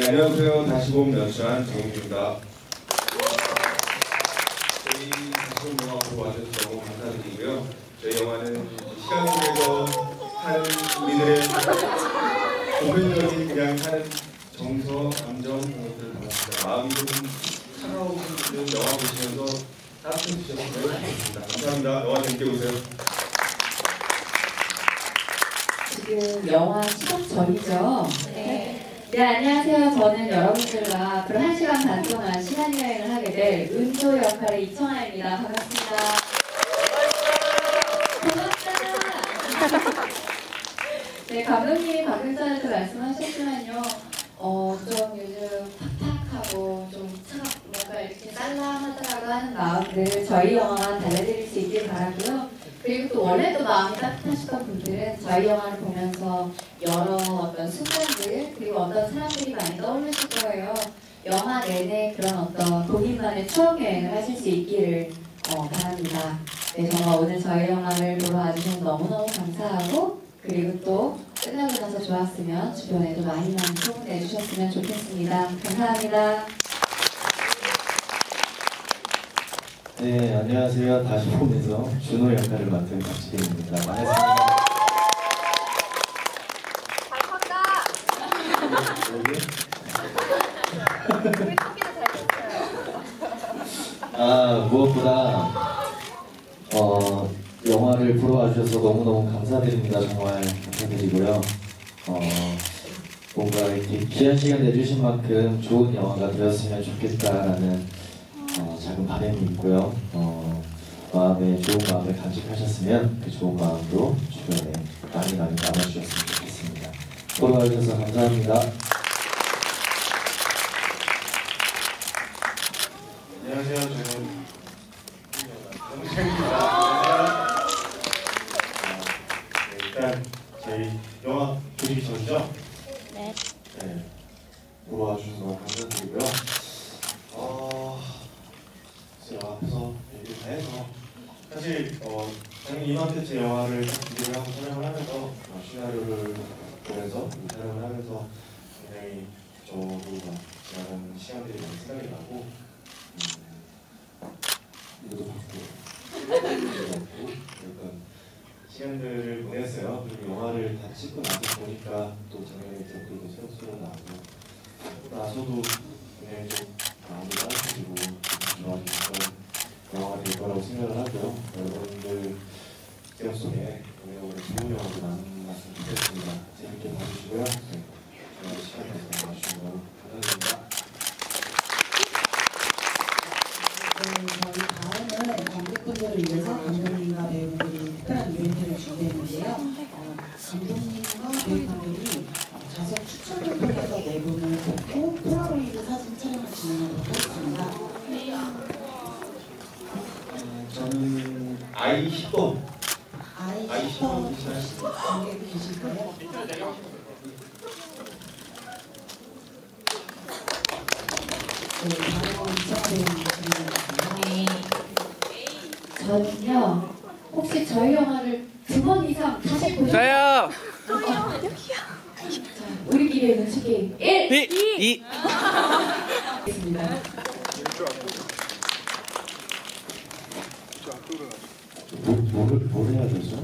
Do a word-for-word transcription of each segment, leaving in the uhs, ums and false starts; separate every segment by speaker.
Speaker 1: 네, 안녕하세요. 다시봄 연출한 정우입니다. 저희 다시봄 영화 보러 와주셔서 너무 감사드리고요. 저희 영화는 시간 속에서 사는 우리들의 보편적인 그냥 사는 정서, 감정 그런 것들을 담았습니다. 마음이 좀 차가우신 분들은 영화 보시면서 따뜻해 주셔서 저희 좋습니다. 감사합니다. 영화 재밌게 보세요.
Speaker 2: 지금 영화 시작 전이죠? 네. 네, 안녕하세요. 저는 여러분들과 앞으로 한 시간 반 동안 시간여행을 하게 될 은조 역할의 이청아입니다. 반갑습니다. 반갑다! 네, 감독님이 방금 전에도 말씀하셨지만요. 어, 좀 요즘 팍팍하고 좀 차갑, 뭔가 이렇게 짤랑하더라고 하는 마음들 저희 영화가 달래드릴 수 있길 바라고요. 그리고 또 원래도 마음이 따뜻하셨던 분들은 저희 영화를 보면서 여러 어떤 순간들 그리고 어떤 사람들이 많이 떠오르실 거예요. 영화 내내 그런 어떤 본인만의 추억 여행을 하실 수 있기를 어, 바랍니다. 네, 정말 오늘 저희 영화를 보러 와주셔서 너무너무 감사하고 그리고 또 끝나고 나서 좋았으면 주변에도 많이 많이 소문 내주셨으면 좋겠습니다. 감사합니다.
Speaker 3: 네, 안녕하세요. 다시봄에서 준호 역할을 맡은 박지혜입니다. 반갑습니다.
Speaker 4: 잘 컸다! 우리 토끼도 잘 컸어요.
Speaker 3: 아, 무엇보다 어, 영화를 보러 와주셔서 너무너무 감사드립니다. 정말 감사드리고요. 어, 뭔가 이렇게 귀한 시간 내주신 만큼 좋은 영화가 되었으면 좋겠다라는 어, 작은 바람이 있고요. 어, 마음에 좋은 마음을 간직하셨으면 그 좋은 마음도 주변에 많이 많이 나눠주셨으면 좋겠습니다. 보러 와주셔서 감사합니다.
Speaker 5: 안녕하세요. 저는 정우입니다. 일단 저희 영화 보시기 전이죠?
Speaker 4: 네.
Speaker 5: 네. 보러 와주셔서 너무 감사드리고요. 어, 제가 앞에서 얘기를 다 해서 사실 어, 저는 이맘때 제 영화를 준비를 하고 촬영을 하면서 어, 시나리오를 보면서 촬영을 하면서 굉장히 저도 막 지나가는 시간들이 많이 생각이 나고 음, 이것도 받고 약간 시간들을 보냈어요. 그리고 영화를 다 찍고 나서 보니까 또 작년에 댓글도 새록새록 나고 나서도 굉장히 좀 마음이 따뜻해지고 좋아지는 영화가 될 거라고 생각을 하고요. 여러분들 기억 속에 오래오래 좋은 영화도 만났으면 좋겠습니다. 재밌게 봐주시고요. 네. 저희 시간 내서 봐주시면 너무 감사드립니다.
Speaker 6: 네, 저희 다음은 관객분들을 위해서 감독님과 배우분들이 특별한 이벤트를 준비했는데요. 어, 감독님과 배우분들이 자석 추천을 통해서 네 분을 뽑고 폴라로이드 사진 촬영을 진행하도록 하겠습니다.
Speaker 1: 어, 저는 아이 십 번.
Speaker 6: 아이 십 번 관객이 계실까요? 네, 바로 이청아 배우님 진행하겠습니다.
Speaker 2: 저는요, 혹시 저희 영화를 두 번 이상 다시 보셨나요? 저요! 우리끼리의 눈치 게임 일! 이! 있습니다.
Speaker 3: 뭐, 뭘, 뭘 해야 되죠?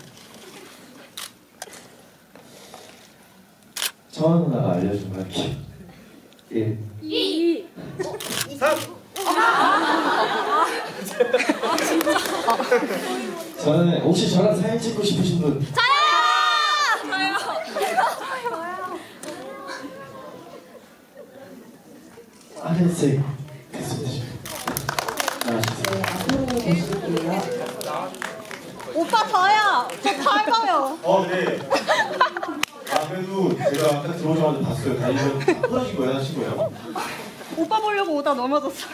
Speaker 3: 청아 누나가 알려준 거 할게요. 일,
Speaker 4: 이!
Speaker 5: 삼!
Speaker 3: 저는 혹시 저랑 사진 찍고 싶으신 분?
Speaker 4: 저요! 저요! 저요!
Speaker 3: 하늘색 됐습니다.
Speaker 6: 네, 앞으로 보실게요.
Speaker 4: 오빠 저요! 저 닮아요!
Speaker 5: 어, 네. 아, 그래도 제가 아까 들어오자마자 봤어요. 다리가 부러진 거예요? 하신 거예요?
Speaker 4: 오빠 보려고 오다 넘어졌어요.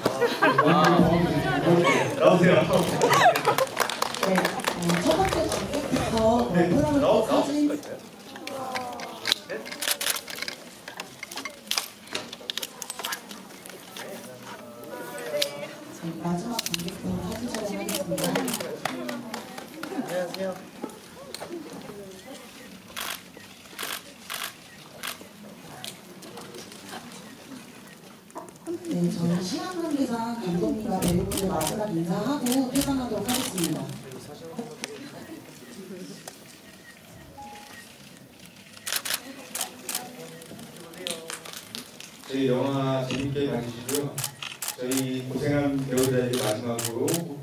Speaker 5: 나오세요.
Speaker 6: 네, 어, 첫 번째 관객부터
Speaker 5: 네,
Speaker 6: 폴라로이드
Speaker 5: 나오, 나오.
Speaker 6: 사진 네, 마지막 관객부터 사진 촬영하겠습니다.
Speaker 5: 안녕하세요.
Speaker 6: 네, 저희 시간 관계상 감독님과 배우분들 마지막 인사하고 퇴장하도록 하겠습니다.
Speaker 1: 저희 영화 재밌게 봐주시고요. 저희 고생한 배우들에게 마지막으로